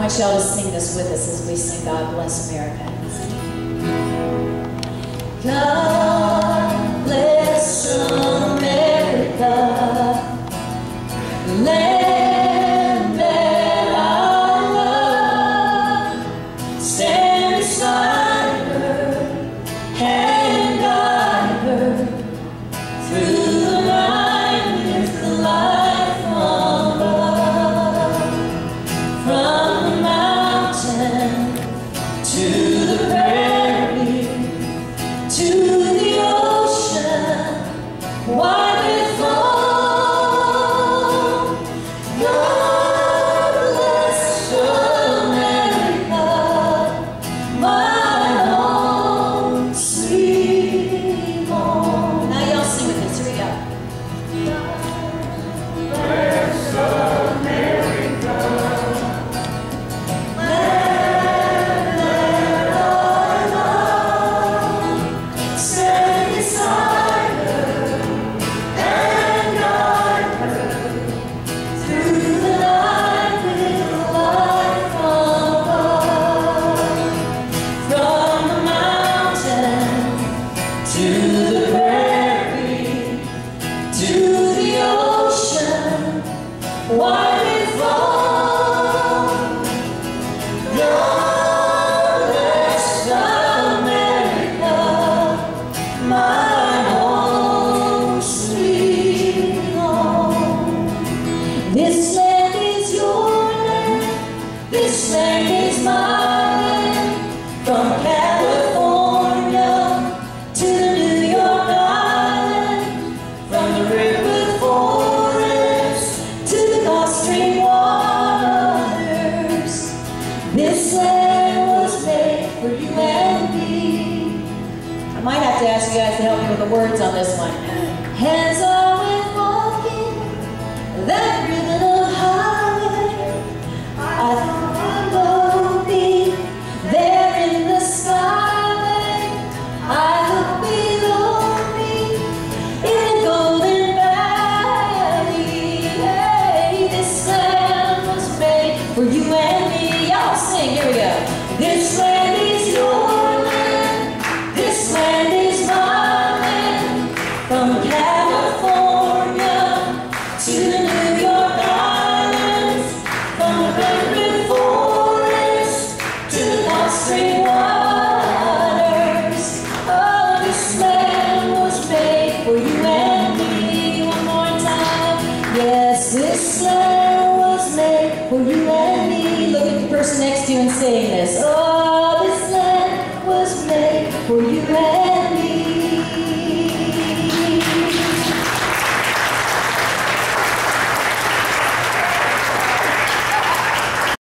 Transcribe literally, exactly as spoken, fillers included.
want y'all to sing this with us as we sing God Bless America. God bless America, land that I love. Stand beside her and guide her through the night with the light from above. From the mountain to the prairie, to the ocean, wide with foam. God bless America, my home, sweet home. Now y'all sing with us. Here we go. Bless America. To the prairie, to the ocean, wide with foam. God bless America, my home, sweet home. This land is your land, this land is my land. From California to New York Island, from the redwood forest to the Gulf Stream waters, this land was made for you and me. I might have to ask you guys to help me with the words on this one. Hands are with walking that ribbon of highway. I thought I'd be there in the skyway. I hope below me in the Golden Valley. Hey, this land was made for you and me. Y'all sing, here we go. This land is your land, this land is my land. From California to the New York Islands, from the redwood forest to the Gulf Stream waters. Oh, this land was made for you and me. One more time. Yes, this land was made for you and me. Look at the person next to you and say this. Oh,